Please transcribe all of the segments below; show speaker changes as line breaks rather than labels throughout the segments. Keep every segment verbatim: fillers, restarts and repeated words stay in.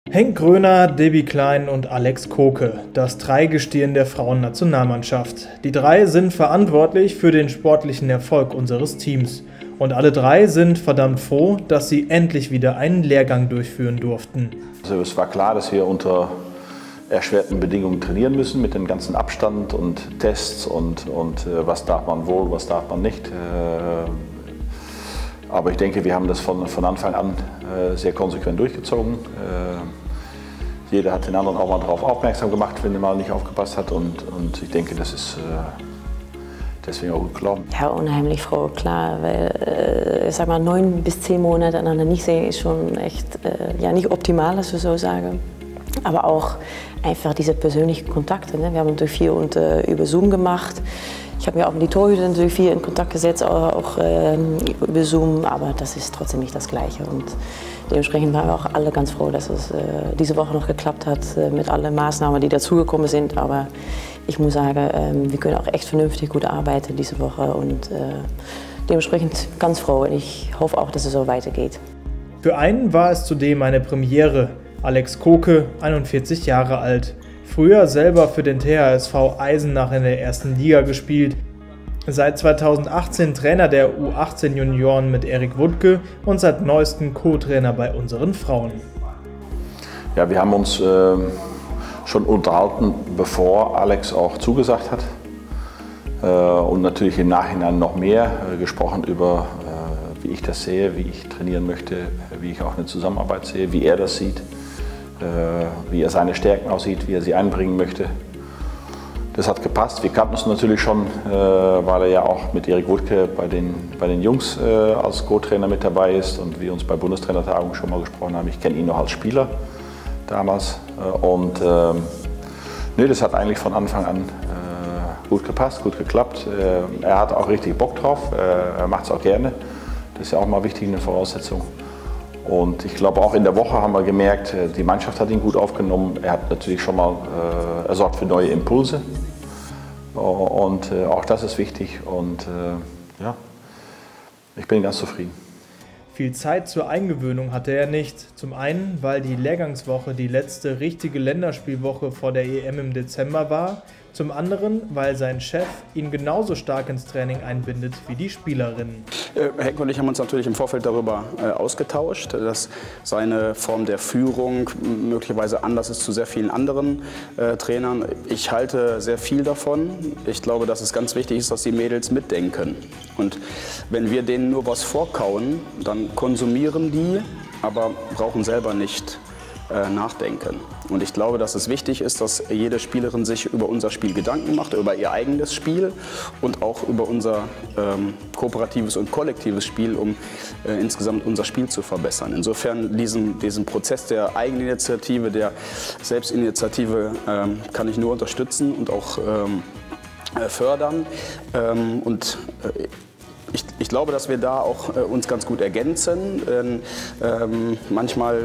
Henk Gröner, Debbie Klein und Alex Koke, das Dreigestirn der Frauennationalmannschaft. Die drei sind verantwortlich für den sportlichen Erfolg unseres Teams. Und alle drei sind verdammt froh, dass sie endlich wieder einen Lehrgang durchführen durften.
Also es war klar, dass wir unter erschwerten Bedingungen trainieren müssen, mit dem ganzen Abstand und Tests und, und äh, was darf man wohl, was darf man nicht. Äh, aber ich denke, wir haben das von, von Anfang an äh, sehr konsequent durchgezogen. Äh, jeder hat den anderen auch mal darauf aufmerksam gemacht, wenn er mal nicht aufgepasst hat, und, und ich denke, das ist äh, deswegen auch gut gelaufen.
Ja, unheimlich froh, klar, weil äh, ich sag mal, neun bis zehn Monate einander nicht sehen ist schon echt äh, ja, nicht optimal, dass ich so sage. Aber auch einfach diese persönlichen Kontakte. Ne? Wir haben natürlich viel und, äh, über Zoom gemacht. Ich habe mich auch mit den Torhütern natürlich viel in Kontakt gesetzt, auch, auch äh, über Zoom, aber das ist trotzdem nicht das Gleiche. Und dementsprechend waren wir auch alle ganz froh, dass es äh, diese Woche noch geklappt hat äh, mit allen Maßnahmen, die dazugekommen sind. Aber ich muss sagen, äh, wir können auch echt vernünftig gut arbeiten diese Woche und äh, dementsprechend ganz froh. Und ich hoffe auch, dass es so weitergeht.
Für einen war es zudem eine Premiere. Alex Koke, einundvierzig Jahre alt. Früher selber für den T H S V Eisenach in der ersten Liga gespielt. Seit zweitausendachtzehn Trainer der U achtzehn Junioren mit Erik Wuttke und seit neuestem Co-Trainer bei unseren Frauen.
Ja, wir haben uns äh, schon unterhalten, bevor Alex auch zugesagt hat. Äh, und natürlich im Nachhinein noch mehr äh, gesprochen über, äh, wie ich das sehe, wie ich trainieren möchte, wie ich auch eine Zusammenarbeit sehe, wie er das sieht. Wie er seine Stärken aussieht, wie er sie einbringen möchte. Das hat gepasst. Wir kannten uns natürlich schon, weil er ja auch mit Erik Wuttke bei den, bei den Jungs als Co-Trainer mit dabei ist und wir uns bei Bundestrainertagungen schon mal gesprochen haben. Ich kenne ihn noch als Spieler damals. Und ähm, nee, das hat eigentlich von Anfang an äh, gut gepasst, gut geklappt. Äh, er hat auch richtig Bock drauf, äh, er macht es auch gerne. Das ist ja auch mal wichtig, eine Voraussetzung. Und ich glaube, auch in der Woche haben wir gemerkt, die Mannschaft hat ihn gut aufgenommen. Er hat natürlich schon mal, äh, er sorgt für neue Impulse. Und äh, auch das ist wichtig. Und äh, ja, ich bin ganz zufrieden.
Viel Zeit zur Eingewöhnung hatte er nicht. Zum einen, weil die Lehrgangswoche die letzte richtige Länderspielwoche vor der E M im Dezember war. Zum anderen, weil sein Chef ihn genauso stark ins Training einbindet wie die Spielerinnen.
Äh, Henk und ich haben uns natürlich im Vorfeld darüber äh, ausgetauscht, dass seine Form der Führung möglicherweise anders ist zu sehr vielen anderen äh, Trainern. Ich halte sehr viel davon. Ich glaube, dass es ganz wichtig ist, dass die Mädels mitdenken. Und wenn wir denen nur was vorkauen, dann konsumieren die, aber brauchen selber nicht äh, nachdenken. Und ich glaube, dass es wichtig ist, dass jede Spielerin sich über unser Spiel Gedanken macht, über ihr eigenes Spiel und auch über unser ähm, kooperatives und kollektives Spiel, um äh, insgesamt unser Spiel zu verbessern. Insofern diesen, diesen Prozess der Eigeninitiative, der Selbstinitiative ähm, kann ich nur unterstützen und auch ähm, äh, fördern. Ähm, und, äh, Ich, ich glaube, dass wir da auch äh, uns ganz gut ergänzen. Ähm, ähm, manchmal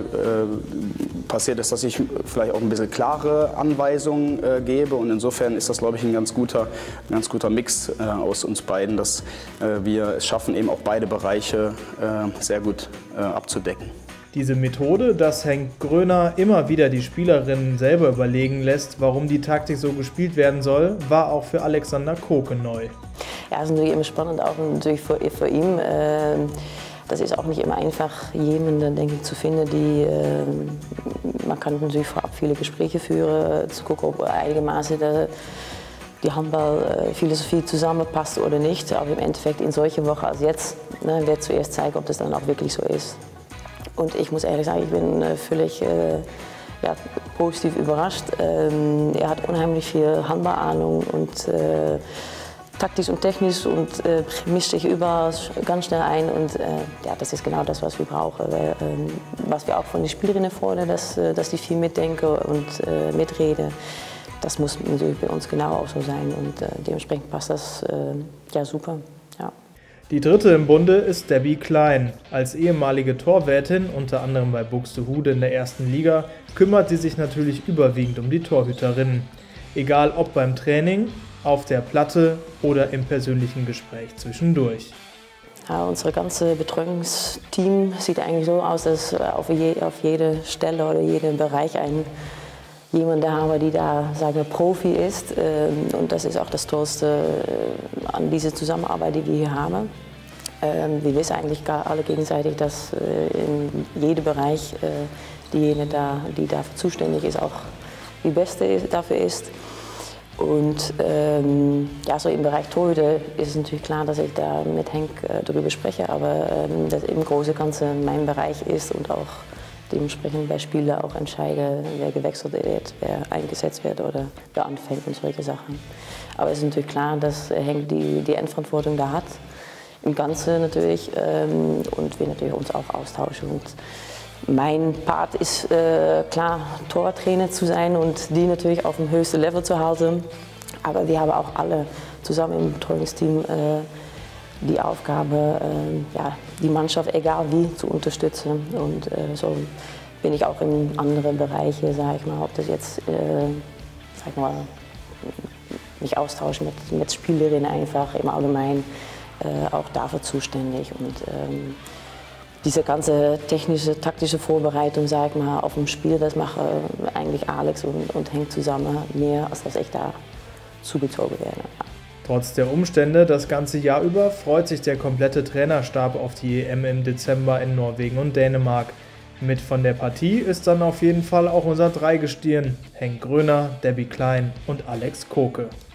äh, passiert es, dass ich vielleicht auch ein bisschen klare Anweisungen äh, gebe, und insofern ist das, glaube ich, ein ganz guter, ein ganz guter Mix äh, aus uns beiden, dass äh, wir es schaffen, eben auch beide Bereiche äh, sehr gut äh, abzudecken.
Diese Methode, dass Henk Gröner immer wieder die Spielerinnen selber überlegen lässt, warum die Taktik so gespielt werden soll, war auch für Alexander Koke neu.
Ja, das ist natürlich immer spannend, auch natürlich für, für ihn. Äh, das ist auch nicht immer einfach, jemanden, denke ich, zu finden, die, äh, man kann natürlich vorab viele Gespräche führen, zu gucken, ob einigermaßen der, die Handballphilosophie zusammenpasst oder nicht. Aber im Endeffekt in solche Woche als jetzt, ne, wird zuerst zeigen, ob das dann auch wirklich so ist. Und ich muss ehrlich sagen, ich bin äh, völlig äh, ja, positiv überrascht. Ähm, er hat unheimlich viel Handballahnung und äh, taktisch und technisch und äh, mischt sich überall ganz schnell ein. Und äh, ja, das ist genau das, was wir brauchen. Weil, äh, was wir auch von den Spielerinnen fordern, dass, äh, dass die viel mitdenken und äh, mitreden. Das muss natürlich bei uns genau auch so sein. Und äh, dementsprechend passt das äh, ja super. Ja.
Die dritte im Bunde ist Debbie Klein. Als ehemalige Torwärtin, unter anderem bei Buxtehude in der ersten Liga, kümmert sie sich natürlich überwiegend um die Torhüterinnen. Egal ob beim Training, auf der Platte oder im persönlichen Gespräch zwischendurch.
Ja, unser ganze Betreuungsteam sieht eigentlich so aus, dass auf, je, auf jede Stelle oder jeden Bereich ein jemand da haben, die da, sagen wir, Profi ist. Und das ist auch das Tollste an dieser Zusammenarbeit, die wir hier haben. Wir wissen eigentlich alle gegenseitig, dass in jedem Bereich diejenige, da, die dafür zuständig ist, auch die Beste dafür ist. Und ähm, ja, so im Bereich Torhüter ist es natürlich klar, dass ich da mit Henk äh, darüber spreche, aber ähm, dass im Großen und Ganzen mein Bereich ist und auch dementsprechend bei Spielern auch entscheide, wer gewechselt wird, wer eingesetzt wird oder wer anfängt und solche Sachen. Aber es ist natürlich klar, dass Henk die, die Endverantwortung da hat, im Ganzen natürlich, ähm, und wir natürlich uns auch austauschen. Und mein Part ist äh, klar, Torwarttrainer zu sein und die natürlich auf dem höchsten Level zu halten. Aber wir haben auch alle zusammen im Betreuungsteam äh, die Aufgabe, äh, ja, die Mannschaft, egal wie, zu unterstützen. Und äh, so bin ich auch in anderen Bereichen, sage ich mal, ob das jetzt, äh, sag ich mal, mich austauschen mit, mit Spielerinnen einfach im Allgemeinen, äh, auch dafür zuständig. Und, ähm, diese ganze technische, taktische Vorbereitung, sag ich mal, auf dem Spiel, das mache eigentlich Alex und, und Henk zusammen mehr, als dass ich da zugezogen werde.
Trotz der Umstände das ganze Jahr über freut sich der komplette Trainerstab auf die E M im Dezember in Norwegen und Dänemark. Mit von der Partie ist dann auf jeden Fall auch unser Dreigestirn, Henk Gröner, Debbie Klein und Alex Koke.